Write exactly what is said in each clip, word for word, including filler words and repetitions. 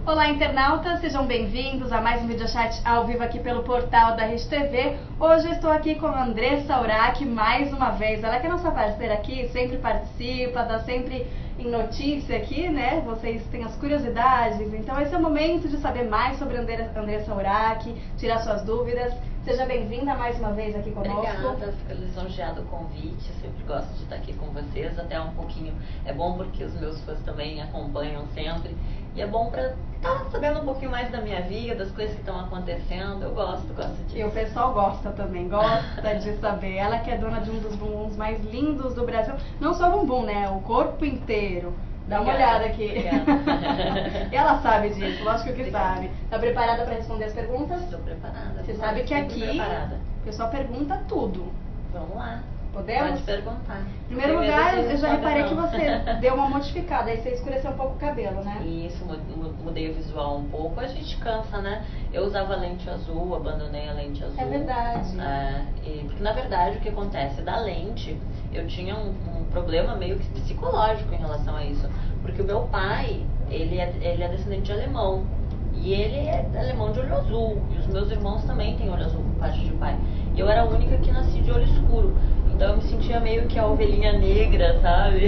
Olá, internautas, sejam bem-vindos a mais um videochat ao vivo aqui pelo portal da Rede T V. Hoje eu estou aqui com a Andressa Urach mais uma vez. Ela que é nossa parceira aqui, sempre participa, dá sempre em notícia aqui, né? Vocês têm as curiosidades, então esse é o momento de saber mais sobre a Andressa Urach, tirar suas dúvidas. Seja bem-vinda mais uma vez aqui conosco. Obrigada, fico lisonjeada o convite, eu sempre gosto de estar aqui com vocês, até um pouquinho, é bom porque os meus fãs também acompanham sempre, e é bom para estar sabendo um pouquinho mais da minha vida, das coisas que estão acontecendo, eu gosto, gosto disso. E o pessoal gosta também, gosta de saber. Ela que é dona de um dos bumbuns mais lindos do Brasil, não só o bumbum, né, o corpo inteiro. Dá uma olhada aqui. E ela sabe disso, lógico que Obrigada. sabe. Tá preparada para responder as perguntas? Estou preparada. Você sabe que aqui preparada. o pessoal pergunta tudo. Vamos lá. Podemos? Pode perguntar. Em primeiro Tem lugar, medo de eu já reparei não. que você deu uma modificada, aí você escureceu um pouco o cabelo, né? Isso, mudei o visual um pouco. A gente cansa, né? Eu usava lente azul, abandonei a lente azul. É verdade. É, e, porque na verdade o que acontece? Da lente, eu tinha um, um problema meio que psicológico em relação a isso. Porque o meu pai, ele é, ele é descendente de alemão. E ele é alemão de olho azul. E os meus irmãos também têm olho azul por parte de pai. E eu era a única que nasci de olho escuro. Então eu me sentia meio que a ovelhinha negra, sabe?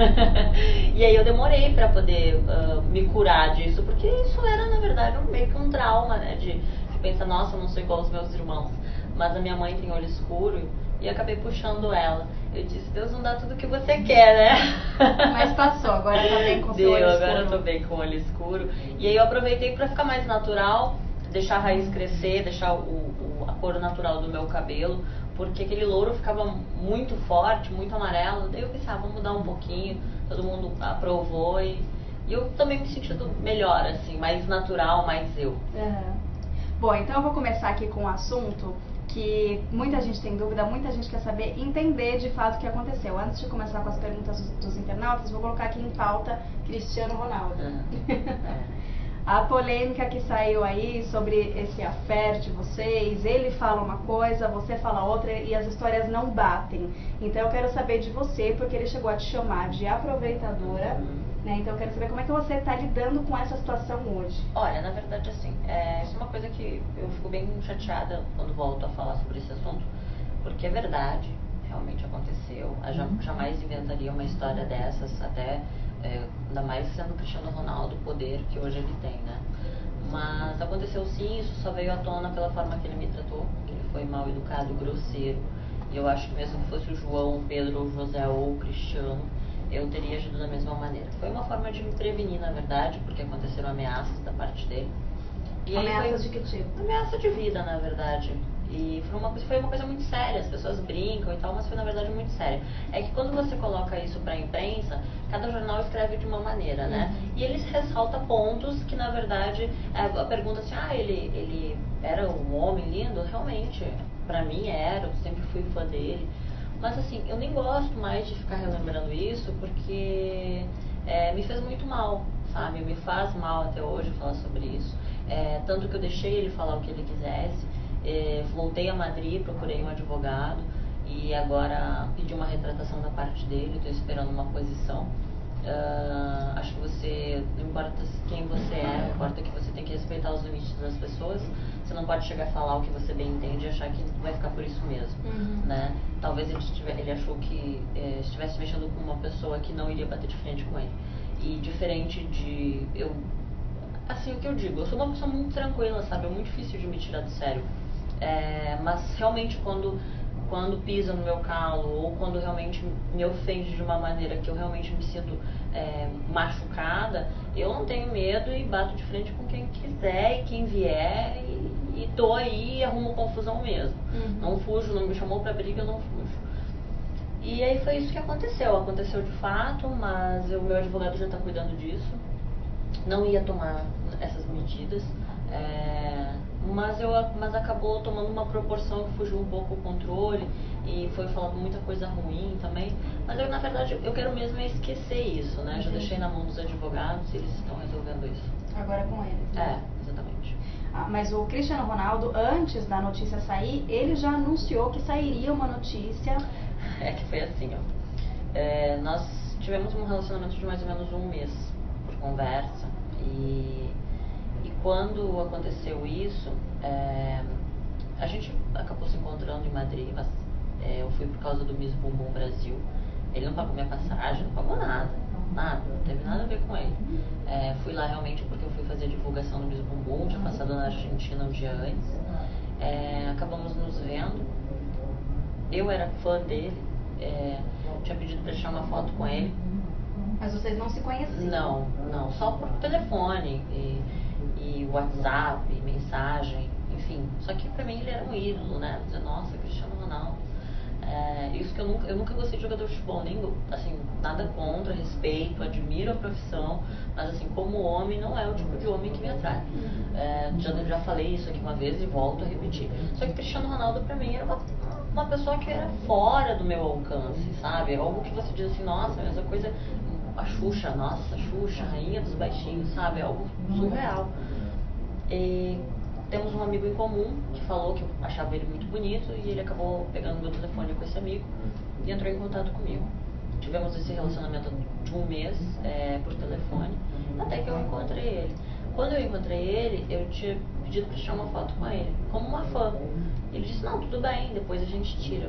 E aí eu demorei pra poder uh, me curar disso. Porque isso era, na verdade, um, meio que um trauma, né? De, de pensar, nossa, eu não sou igual aos meus irmãos. Mas a minha mãe tem olho escuro. E acabei puxando ela. Eu disse, Deus não dá tudo o que você quer, né? Mas passou, agora tá bem com o seu olho Deu, escuro. agora eu tô bem com o olho escuro. E aí eu aproveitei pra ficar mais natural, deixar a raiz crescer, deixar o, o, a cor natural do meu cabelo, porque aquele louro ficava muito forte, muito amarelo. Daí eu pensei, ah, vamos mudar um pouquinho. Todo mundo aprovou e, e eu também me sentindo melhor, assim, mais natural, mais eu. Uhum. Bom, então eu vou começar aqui com um assunto que muita gente tem dúvida, muita gente quer saber, entender de fato o que aconteceu. Antes de começar com as perguntas dos, dos internautas, vou colocar aqui em pauta Cristiano Ronaldo. Uhum. A polêmica que saiu aí sobre esse affair de vocês, ele fala uma coisa, você fala outra e as histórias não batem. Então eu quero saber de você, porque ele chegou a te chamar de aproveitadora, Uhum. né? Então eu quero saber como é que você está lidando com essa situação hoje. Olha, na verdade, assim, é, isso é uma coisa que eu fico bem chateada quando volto a falar sobre esse assunto, porque é verdade, realmente aconteceu. Eu já- jamais inventaria uma história dessas, até, é, ainda mais sendo o Cristiano Ronaldo, o poder que hoje ele tem, né? Mas aconteceu sim, isso só veio à tona pela forma que ele me tratou, que ele foi mal educado, grosseiro. E eu acho que mesmo que fosse o João, o Pedro, o José ou o Cristiano, eu teria agido da mesma maneira. Foi uma forma de me prevenir, na verdade, porque aconteceram ameaças da parte dele. E aí Ameaças foi- de que tipo? Ameaça de vida, na verdade. E foi uma, coisa, foi uma coisa muito séria, as pessoas brincam e tal, mas foi na verdade muito séria. É que quando você coloca isso pra imprensa, cada jornal escreve de uma maneira, né? Uhum. E eles ressaltam pontos que na verdade, é, a pergunta assim, ah, ele, ele era um homem lindo? Realmente, pra mim era, eu sempre fui fã dele. Mas assim, eu nem gosto mais de ficar relembrando isso, porque é, me fez muito mal, sabe? Me faz mal até hoje falar sobre isso. É, tanto que eu deixei ele falar o que ele quisesse. É, voltei a Madrid, procurei um advogado e agora pedi uma retratação da parte dele, estou esperando uma posição. Uh, acho que você, não importa quem você é, importa que você tem que respeitar os limites das pessoas. Você não pode chegar a falar o que você bem entende e achar que vai ficar por isso mesmo, Uhum. né? Talvez ele, estivesse, ele achou que é, estivesse mexendo com uma pessoa que não iria bater de frente com ele. E diferente de... eu assim, o que eu digo, eu sou uma pessoa muito tranquila, sabe? É muito difícil de me tirar do sério. É, mas realmente quando, quando pisa no meu calo ou quando realmente me ofende de uma maneira que eu realmente me sinto é, machucada, eu não tenho medo e bato de frente com quem quiser e quem vier e, e tô aí e arrumo confusão mesmo. Uhum. Não fujo, não me chamou pra briga, eu não fujo. E aí foi isso que aconteceu, aconteceu de fato, mas o meu advogado já tá cuidando disso. Não ia tomar essas medidas, é, mas, eu, mas acabou tomando uma proporção que fugiu um pouco do controle e foi falando muita coisa ruim também. Mas eu, na verdade, eu quero mesmo é esquecer isso, né? Já deixei na mão dos advogados e eles estão resolvendo isso. Agora com eles, né? É, exatamente. Ah, mas o Cristiano Ronaldo, antes da notícia sair, ele já anunciou que sairia uma notícia. É que foi assim, ó. É, nós tivemos um relacionamento de mais ou menos um mês por conversa e quando aconteceu isso, é, a gente acabou se encontrando em Madrid, mas é, eu fui por causa do Miss Bumbum Brasil. Ele não pagou minha passagem, não pagou nada, nada, não teve nada a ver com ele. É, fui lá realmente porque eu fui fazer a divulgação do Miss Bumbum, tinha passado na Argentina um dia antes. É, acabamos nos vendo. Eu era fã dele, é, tinha pedido para tirar uma foto com ele. Mas vocês não se conheciam? Não, não, só por telefone e, e WhatsApp, mensagem, enfim. Só que pra mim ele era um ídolo, né? Dizer, nossa, Cristiano Ronaldo. É, isso que eu nunca, eu nunca gostei de jogador de futebol, nem, assim, nada contra, respeito, admiro a profissão, mas assim, como homem, não é o tipo de homem que me atrai. É, já, já falei isso aqui uma vez e volto a repetir. Só que Cristiano Ronaldo pra mim era uma, uma pessoa que era fora do meu alcance, sabe? Algo que você diz assim, nossa, essa coisa... A Xuxa, nossa, Xuxa, rainha dos baixinhos, sabe? Algo surreal. E temos um amigo em comum que falou que eu achava ele muito bonito e ele acabou pegando meu telefone com esse amigo e entrou em contato comigo. Tivemos esse relacionamento de um mês é, por telefone, até que eu encontrei ele. Quando eu encontrei ele, eu tinha pedido para tirar uma foto com ele, como uma fã. Ele disse, não, tudo bem, depois a gente tira.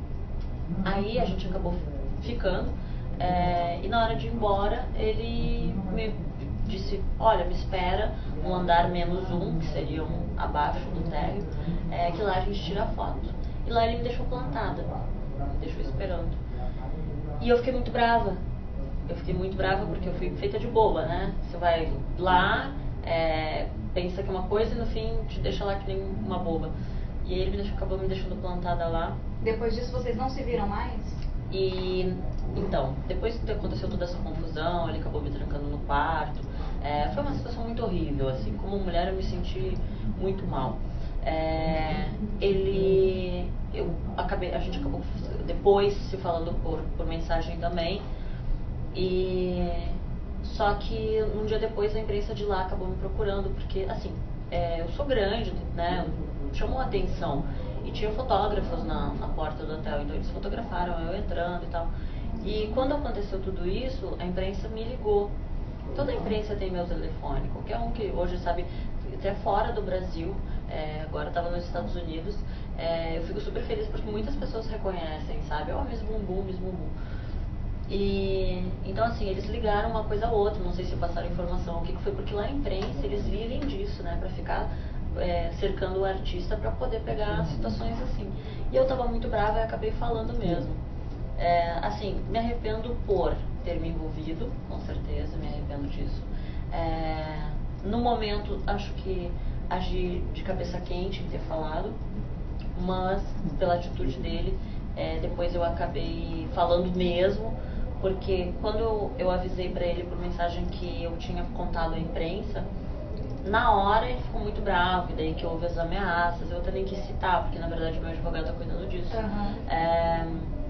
Aí a gente acabou ficando. É, e na hora de ir embora, ele me disse, olha, me espera um andar menos um, que seria um abaixo do térreo, é, que lá a gente tira a foto. E lá ele me deixou plantada, me deixou esperando. E eu fiquei muito brava. Eu fiquei muito brava porque eu fui feita de boba, né? Você vai lá, é, pensa que é uma coisa e no fim te deixa lá que nem uma boba. E ele me deixou, acabou me deixando plantada lá. Depois disso vocês não se viram mais? E então, depois que aconteceu toda essa confusão, ele acabou me trancando no quarto. É, foi uma situação muito horrível, assim, como mulher eu me senti muito mal. É, ele, eu acabei, a gente acabou depois se falando por, por mensagem também. E só que um dia depois a imprensa de lá acabou me procurando, porque assim, é, eu sou grande, né? Chamou a atenção. E tinha fotógrafos na, na porta do hotel, então eles fotografaram eu entrando e tal. E quando aconteceu tudo isso, a imprensa me ligou. Toda a imprensa tem meu telefone, qualquer um que hoje sabe, até fora do Brasil, é, agora estava nos Estados Unidos, é, eu fico super feliz porque muitas pessoas reconhecem, sabe? Ó, oh, Miss Bumbum, Miss Bumbum. E então assim, eles ligaram uma coisa a outra, não sei se passaram informação, o que foi, porque lá na imprensa eles vivem disso, né, pra ficar é, cercando o artista pra poder pegar situações assim. E eu tava muito brava e acabei falando mesmo. É, assim, me arrependo por ter me envolvido, com certeza, me arrependo disso. É, no momento, acho que agi de cabeça quente em ter falado, mas pela atitude dele, é, depois eu acabei falando mesmo, porque quando eu, eu avisei pra ele por mensagem que eu tinha contado à imprensa, na hora ele ficou muito bravo, e daí que houve as ameaças, eu até nem quis citar, porque na verdade meu advogado tá cuidando disso. Uhum. É,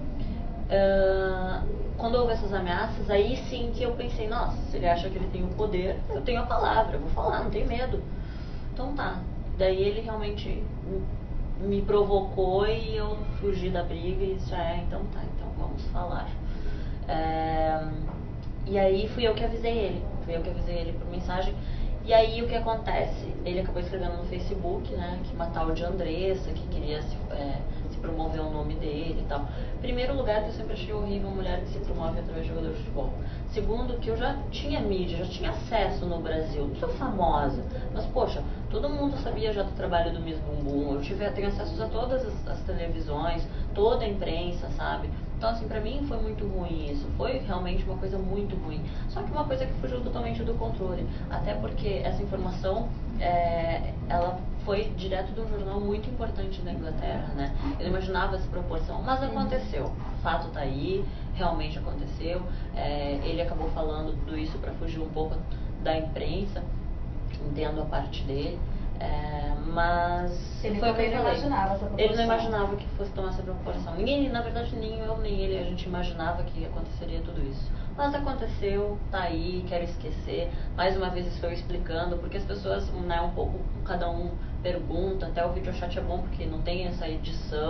uh, quando houve essas ameaças, aí sim que eu pensei, nossa, se ele acha que ele tem o poder, eu tenho a palavra, eu vou falar, não tenho medo. Então tá. Daí ele realmente me provocou e eu fugi da briga e disse, é, então tá, então vamos falar. É, e aí fui eu que avisei ele, fui eu que avisei ele por mensagem. E aí o que acontece? Ele acabou escrevendo no Facebook, né, que uma tal de Andressa, que queria se, é, se promover o nome dele e tal. Primeiro lugar, que eu sempre achei horrível uma mulher que se promove através de jogador de futebol. Segundo, que eu já tinha mídia, já tinha acesso no Brasil, não sou famosa, mas poxa, todo mundo sabia já do trabalho do Miss Bumbum, eu tive, tenho acesso a todas as, as televisões, toda a imprensa, sabe? Então, assim, pra mim foi muito ruim isso, foi realmente uma coisa muito ruim. Só que uma coisa que fugiu totalmente do controle, até porque essa informação, é, ela foi direto de um jornal muito importante da Inglaterra, né? Eu não imaginava essa proporção, mas aconteceu. O fato tá aí, realmente aconteceu. É, ele acabou falando tudo isso pra fugir um pouco da imprensa, entendo a parte dele. É, mas ele foi o que eu não falei. imaginava essa proporção. Ele não imaginava que fosse tomar essa proporção. Ninguém, na verdade, nem eu nem ele, a gente imaginava que aconteceria tudo isso. Mas aconteceu, tá aí, quero esquecer. Mais uma vez estou explicando, porque as pessoas, né, um pouco, cada um pergunta, até o videochat é bom porque não tem essa edição,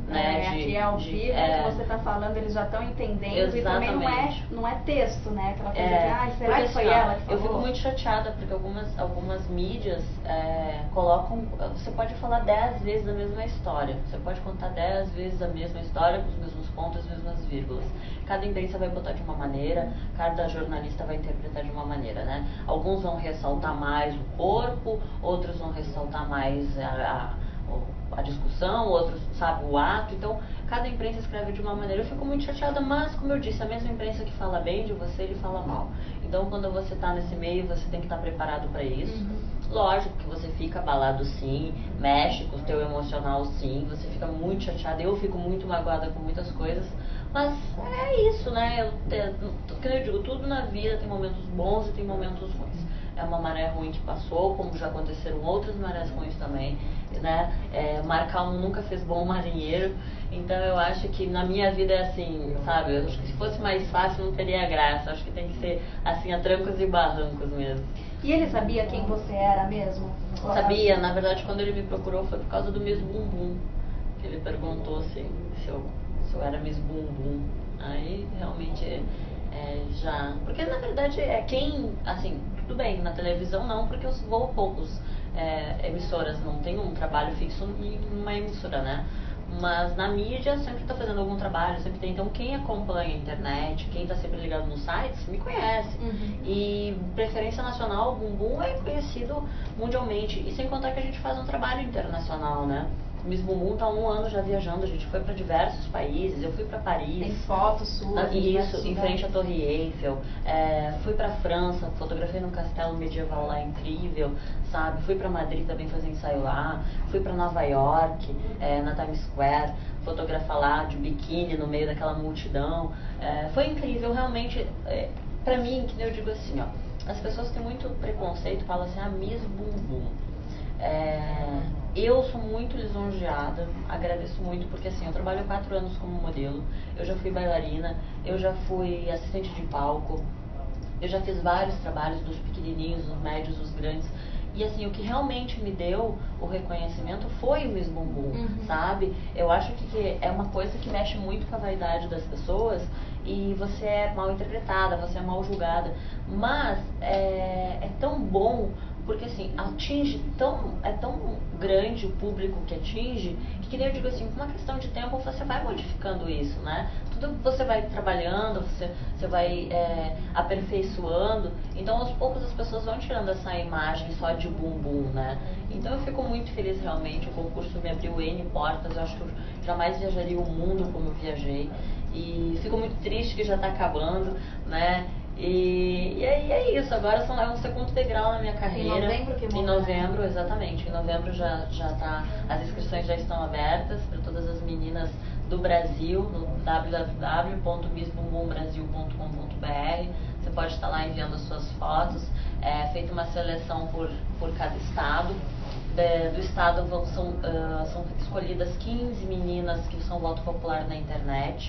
né? É, de, aqui é ao de, vivo, é, que você está falando, eles já estão entendendo. Exatamente. E também não é, não é texto, né? Aquela coisa É, que, ai, será porque, que foi assim, ó, ela que falou? Eu fico muito chateada porque algumas, algumas mídias é, colocam. Você pode falar dez vezes a mesma história, você pode contar dez vezes a mesma história com os mesmos pontos, as mesmas vírgulas. Cada imprensa vai botar de uma maneira, cada jornalista vai interpretar de uma maneira, né? Alguns vão ressaltar mais o corpo, outros vão ressaltar mais a, a, a discussão, outros, sabe, o ato. Então, cada imprensa escreve de uma maneira. Eu fico muito chateada, mas, como eu disse, a mesma imprensa que fala bem de você, ele fala mal. Então, quando você está nesse meio, você tem que estar preparado para isso. Uhum. Lógico que você fica abalado sim, mexe com o teu emocional sim, você fica muito chateada. Eu fico muito magoada com muitas coisas. Mas é isso, né? Eu, como eu digo, tudo na vida tem momentos bons e tem momentos ruins. É uma maré ruim que passou, como já aconteceram outras marés ruins também, né? É, mar calmo nunca fez bom marinheiro. Então eu acho que na minha vida é assim, sabe? Eu acho que se fosse mais fácil não teria graça. Eu acho que tem que ser assim, a trancos e barrancos mesmo. E ele sabia quem você era mesmo? Sabia, na verdade quando ele me procurou foi por causa do Miss Bumbum. Que ele perguntou assim, se eu... se eu era Miss Bumbum. Aí realmente é, é, já... Porque na verdade é quem, assim, tudo bem, na televisão não, porque eu vou a poucos é, emissoras, não tenho um trabalho fixo em uma emissora, né? Mas na mídia sempre está fazendo algum trabalho, sempre tem. Então quem acompanha a internet, quem está sempre ligado nos sites, me conhece. Uhum. E preferência nacional, o Bumbum é conhecido mundialmente. E sem contar que a gente faz um trabalho internacional, né? O Miss Bumbum está há um ano já viajando, a gente foi para diversos países, eu fui para Paris. Tem fotos suas. Isso, em frente à Torre Eiffel. É, fui para França, fotografei num castelo medieval lá incrível, sabe? Fui para Madrid também fazer ensaio lá. Fui para Nova York, é, na Times Square, fotografar lá de biquíni no meio daquela multidão. É, foi incrível, realmente. É, para mim, que eu digo assim, ó, as pessoas têm muito preconceito, falam assim, ah, Miss Bumbum. É, eu sou muito lisonjeada, agradeço muito porque assim, eu trabalho quatro anos como modelo, eu já fui bailarina, eu já fui assistente de palco, eu já fiz vários trabalhos dos pequenininhos, dos médios, dos grandes. E assim, o que realmente me deu o reconhecimento foi o Miss Bumbum, uhum. sabe? Eu acho que é uma coisa que mexe muito com a vaidade das pessoas e você é mal interpretada, você é mal julgada. Mas é, é tão bom, porque assim, atinge tão, é tão grande o público que atinge, que, que nem eu digo assim, com uma questão de tempo você vai modificando isso, né? Tudo você vai trabalhando, você, você vai é, aperfeiçoando, então aos poucos as pessoas vão tirando essa imagem só de bumbum, né? Então eu fico muito feliz realmente, o concurso me abriu N portas, eu acho que eu jamais viajaria o mundo como eu viajei, e fico muito triste que já está acabando, né? E, e aí é isso, agora são, é um segundo degrau na minha carreira. Em novembro que Em novembro, exatamente. Em novembro já, já tá, as inscrições já estão abertas para todas as meninas do Brasil, no w w w ponto miss bumbum brasil ponto com ponto b r. Você pode estar lá enviando as suas fotos. É feita uma seleção por, por cada estado. De, do estado vão, são, uh, são escolhidas quinze meninas que são voto popular na internet.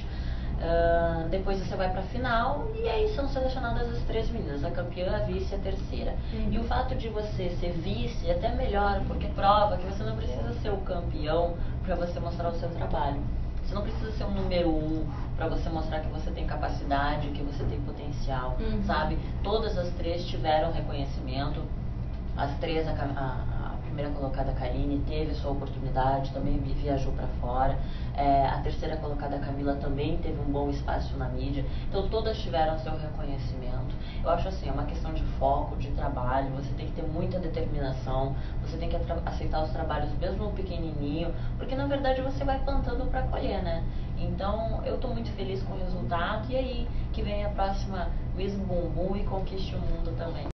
Uh, depois você vai para a final e aí são selecionadas as três meninas, a campeã, a vice e a terceira. Uhum. E o fato de você ser vice é até melhor, porque prova que você não precisa ser o campeão para você mostrar o seu trabalho. Você não precisa ser o número um para você mostrar que você tem capacidade, que você tem potencial, uhum. sabe? Todas as três tiveram reconhecimento, as três, a, a A primeira colocada, a Karine, teve sua oportunidade, também viajou para fora. É, a terceira colocada, a Camila, também teve um bom espaço na mídia. Então todas tiveram seu reconhecimento. Eu acho assim, é uma questão de foco, de trabalho. Você tem que ter muita determinação. Você tem que aceitar os trabalhos mesmo pequenininho, porque na verdade você vai plantando para colher, né? Então eu estou muito feliz com o resultado. E aí que vem a próxima Miss Bumbum e conquiste o mundo também.